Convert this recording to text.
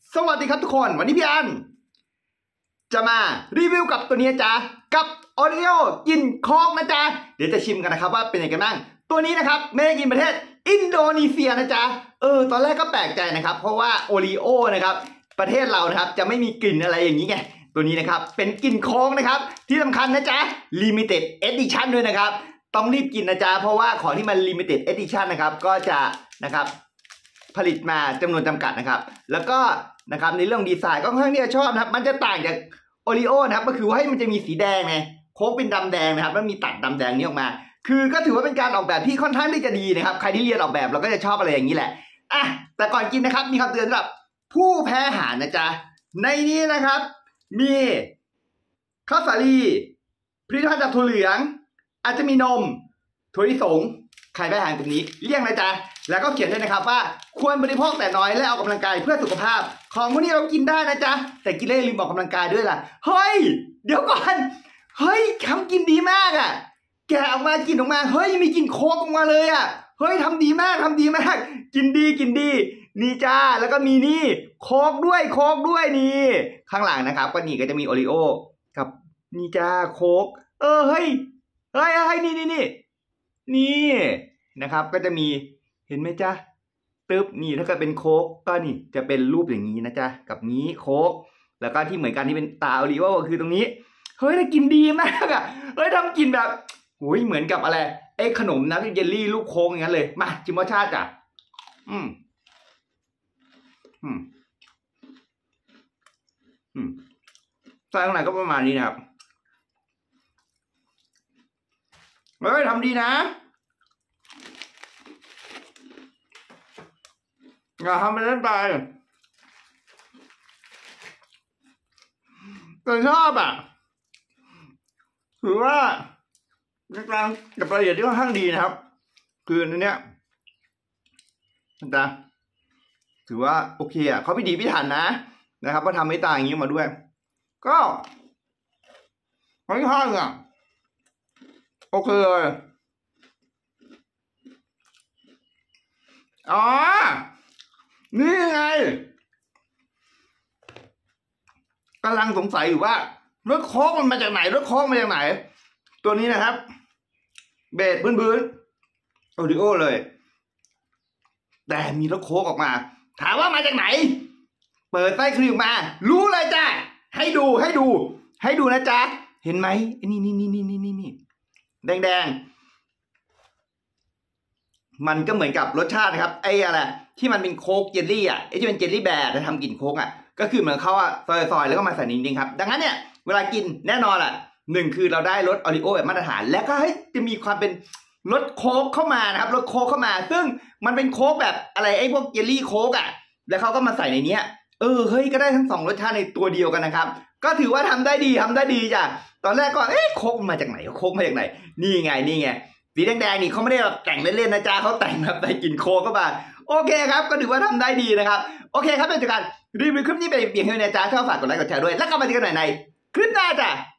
สวัสดีครับทุกคนวันนี้พี่อันจะมารีวิวกับตัวนี้จ้ะกับโอริโอกินโค้กนะจ๊ะเดี๋ยวจะชิมกันนะครับว่าเป็นยังไงกันบ้างตัวนี้นะครับไม่ได้กินประเทศอินโดนีเซียนะจ๊ะตอนแรกก็แปลกใจนะครับเพราะว่าโอริโอนะครับประเทศเรานะครับจะไม่มีกลิ่นอะไรอย่างนี้ไงตัวนี้นะครับเป็นกลิ่นโค้กนะครับที่สำคัญนะจ๊ะ Limited Edition ด้วยนะครับต้องรีบกินนะจ๊ะเพราะว่าของที่มัน Limited Edition นะครับก็จะนะครับผลิตมาจำนวนจำกัดนะครับแล้วก็นะครับในเรื่องดีไซน์ก็ค่อนข้างที่จะชอบนะครับมันจะต่างจากโอริโอนะครับก็คือว่าให้มันจะมีสีแดงไงโค้กเป็นดำแดงนะครับแล้วมีตัดดำแดงนี้ออกมาคือก็ถือว่าเป็นการออกแบบที่ค่อนข้างที่จะดีนะครับใครที่เรียนออกแบบเราก็จะชอบอะไรอย่างนี้แหละแต่ก่อนกินนะครับมีคำเตือนสำหรับผู้แพ้อาหารนะจ๊ะในนี้นะครับมีข้าวสาลีผลิตภัณฑ์จากถั่วเหลืองอาจจะมีนมถั่วลิสงใครแพ้อาหารตรงนี้เลี่ยงนะจ๊ะแล้วก็เขียนด้วยนะครับว่าควรบริโภคแต่น้อยและออกกำลังกายเพื่อสุขภาพของพวกนี้เรากินได้นะจ๊ะแต่กินแล้วลืมออกกำลังกายด้วยล่ะเฮ้ยเดี๋ยวก่อนเฮ้ยทำกินดีมากอ่ะแกะออกมากินออกมาเฮ้ยมีกลิ่นโค้กออกมาเลยอ่ะเฮ้ยทำดีมากกินดีนี่จ้าแล้วก็มีนี่โค้กด้วยนี่ข้างหลังนะครับก็นี่ก็จะมีโอริโอกับนี่จ้าโค้กเฮ้ยนี่นะครับก็จะมีเห็นไหมจ๊ะตึ๊บนี่ถ้าเกิดเป็นโค้กก็นี่จะเป็นรูปอย่างนี้นะจ๊ะกับนี้โค้กแล้วก็ที่เหมือนกันที่เป็นตาโอริโอคือตรงนี้เฮ้ยน่ากินดีมากอ่ะเฮ้ยทำกินแบบโอ้ยเหมือนกับอะไรไอ้ขนมนะที่เยลลี่ลูกโค้งอย่างนั้นเลยมาชิมรสชาติจ้ะใส่ข้างในก็ประมาณนี้นะครับเฮ้ยทำดีนะอย่าทำไปเล่นไปแต่ชอบอ่ะถือว่าในการกับรายละเอียดที่ค่อนข้างดีนะครับคือในเนี้ยนะถือว่าโอเคอ่ะเขาพิถีพิถันนะครับว่าทำให้ตาอย่างนี้มาด้วยก็ค่อนข้างอ่ะโอเคเลยนี่ไงกำลังสงสัยอยู่ว่ารสโค้กมันมาจากไหนตัวนี้นะครับเบสพื้นโอริโอเลยแต่มีรสโค้กออกมาถามว่ามาจากไหนเปิดไส้ครีมมารู้เลยจ้ะให้ดูนะจ๊ะเห็นไหมนี่แดงมันก็เหมือนกับรสชาตินะครับไอ้อะไรที่มันเป็นโค้กเจลลี่ไอ้ที่เป็นเจลลี่แบร์จะทำกลิ่นโค้กก็คือเหมือนเขาซอยแล้วก็มาใส่นิดนึงครับดังนั้นเนี่ยเวลากินแน่นอน1คือเราได้รสโอริโอแบบมาตรฐานแล้วก็จะมีความเป็นรสโค้กเข้ามานะครับรสโค้กเข้ามาซึ่งมันเป็นโค้กแบบอะไรไอ้พวกเจลลี่โค้กแล้วเขาก็มาใส่ในนี้เฮ้ยก็ได้ทั้ง2รสชาติในตัวเดียวกันนะครับก็ถือว่าทำได้ดีจ้ะตอนแรกก็โค้กมาจากไหนนี่ไงสีแดงนี่เขาไม่ได้แบบแต่งเล่นๆนะจ๊ะเขาแต่งแบบใส่กลิ่นโค้กเข้ามาโอเคครับก็ถือว่าทำได้ดีนะครับโอเคครับเป็นการรีวิวคลิปนี้ไปเพียงเท่านี้นะจ๊ะชอบฝากกดไลค์กดแชร์ด้วยแล้วก็มาเจอกันใหม่ในคลิปหน้าจ้ะ